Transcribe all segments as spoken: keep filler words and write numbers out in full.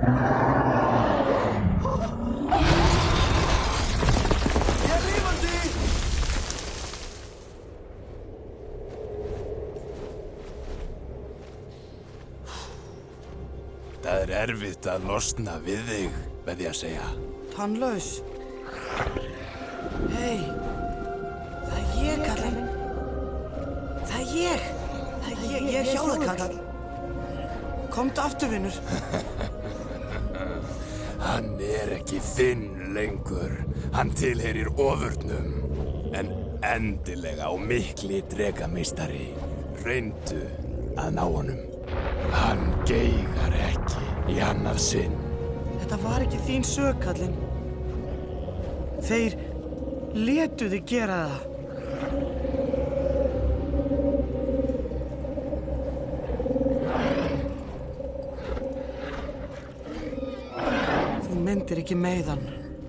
Það er erfitt að losna við þig, veð ég að segja. Tannlaus. Hei, það er ég, kallinn. Það er ég. Það er ég, ég er hjá það, kall. Komdu aftur, vinnur. Hann er ekki þinn lengur. Hann tilheyrir ofurnum. En endilega og mikli drekameistari reyndu að ná honum. Hann geigar ekki í annað sinn. Þetta var ekki þín sök, kallinn. Þeir létu þig gera það. Þú myndir ekki meiðan.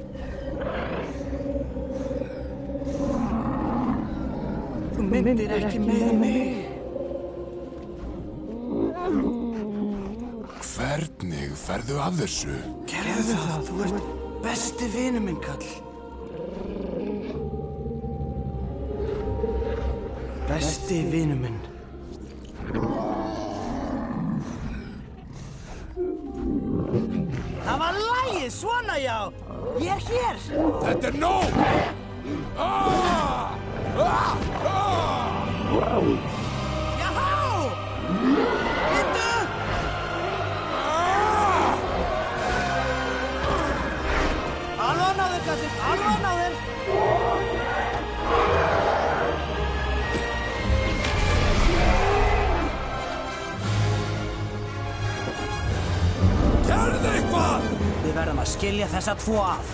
Þú myndir ekki meiða mig. Hvernig ferðu af þessu? Gerðu það, þú ert besti vinur minn, kall. Besti vinur minn. Það var lagið, svona já! Ég er hér! Þetta er nóg! Ah! Ah! Ah! Jahá! Hittu! Alvan á þér, kallinn, alvan á þér! Gerðu eitthvað! Við verðum að skilja þessa tvo að.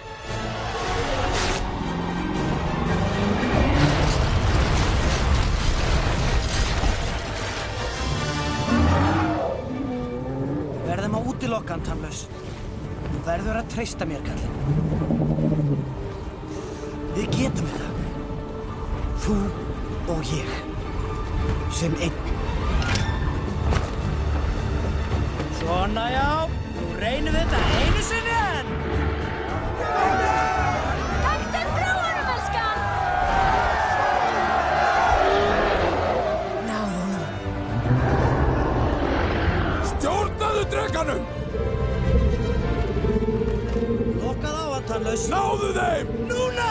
Við verðum að útilokka hann, tannlaus. Þú verður að treysta mér, kallinn. Við getum þetta. Þú og ég. Sem einn. Svona já, nú reynum við þetta einu sinni enn! Taktu frá honum, elskan! Náðu honum. Stjórnaðu drekanum! Lokað á hann, tannlaus. Náðu þeim! Núna!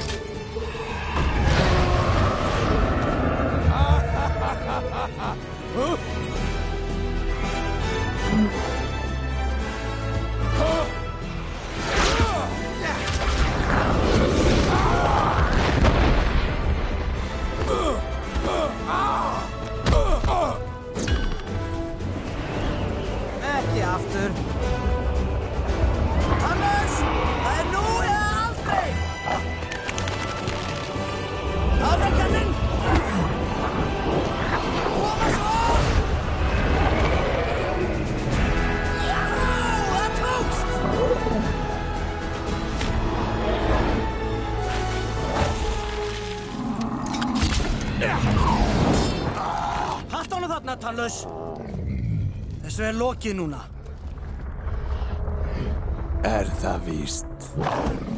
Huh? Ekki aftur. Tannlaus! Það er nú eða aldrei! Áfram, kallinn! Koma svo! Já, það tókst! Haltu honum þarna, tannlaus! Þessu er lokið núna. Er það víst?